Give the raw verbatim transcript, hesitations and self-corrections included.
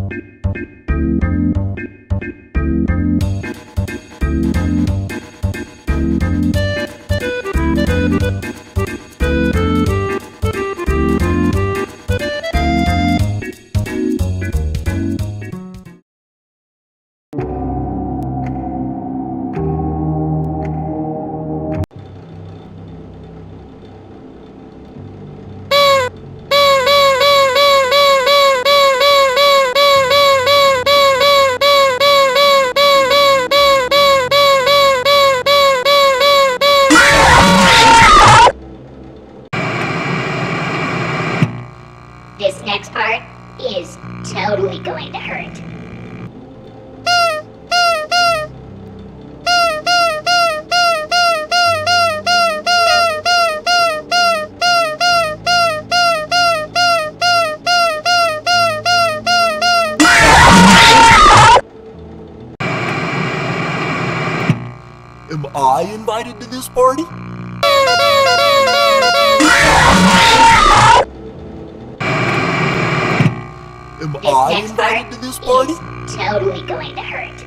This next part is totally going to hurt. Am I invited to this party? Am This I next invited part to this party? is totally going to hurt.